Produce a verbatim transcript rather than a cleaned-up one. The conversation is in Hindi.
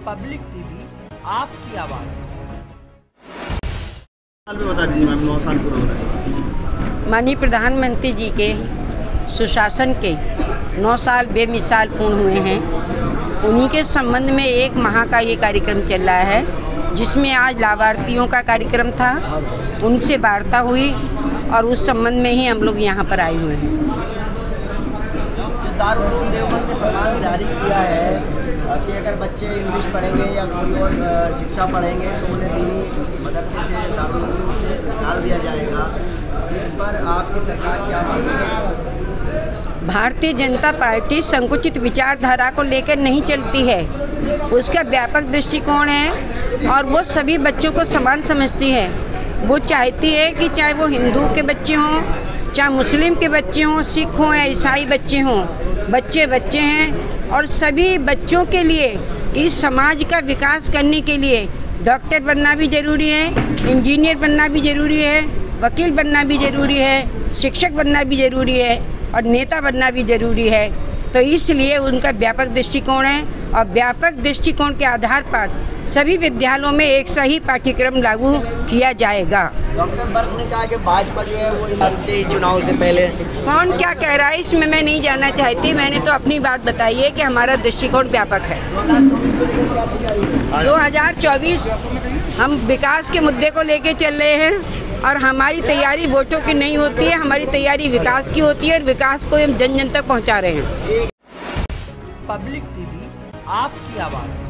पब्लिक टीवी आपकी आवाज़। बता दीजिए मैम, नौ साल पूरा हो रहा है। माननीय प्रधानमंत्री जी के सुशासन के नौ साल बेमिसाल पूर्ण हुए हैं। उन्हीं के संबंध में एक माह का ये कार्यक्रम चल रहा है, जिसमें आज लाभार्थियों का कार्यक्रम था, उनसे वार्ता हुई और उस संबंध में ही हम लोग यहाँ पर आए हुए हैं। जो दारुल उलूम देवबंद ने फरमान जारी किया है कि अगर बच्चे इंग्लिश पढ़ेंगे या कोई और शिक्षा पढ़ेंगे तो उन्हें दीनी मदरसे से दारुल उलूम से निकाल दिया जाएगा, इस पर आपकी सरकार क्या मानेगी? भारतीय जनता पार्टी संकुचित विचारधारा को लेकर नहीं चलती है, उसका व्यापक दृष्टिकोण है और वो सभी बच्चों को समान समझती है। वो चाहती है कि चाहे वो हिंदू के बच्चे हों, चाहे मुस्लिम के बच्चे हों, सिख हों या ईसाई बच्चे हों, बच्चे बच्चे हैं और सभी बच्चों के लिए इस समाज का विकास करने के लिए डॉक्टर बनना भी ज़रूरी है, इंजीनियर बनना भी ज़रूरी है, वकील बनना भी ज़रूरी है, शिक्षक बनना भी ज़रूरी है और नेता बनना भी ज़रूरी है। तो इसलिए उनका व्यापक दृष्टिकोण है और व्यापक दृष्टिकोण के आधार पर सभी विद्यालयों में एक सही पाठ्यक्रम लागू किया जाएगा। डॉक्टर बर्क ने कहा कि भाजपा जो है वो चुनाव से पहले कौन क्या कह रहा है इसमें मैं नहीं जानना चाहती। मैंने तो अपनी बात बताई है कि हमारा दृष्टिकोण व्यापक है। दो हज़ार चौबीस हम विकास के मुद्दे को लेके चल रहे हैं और हमारी तैयारी वोटों की नहीं होती है, हमारी तैयारी विकास की होती है और विकास को हम जन जन तक पहुंचा रहे हैं। पब्लिक टीवी आपकी आवाज़।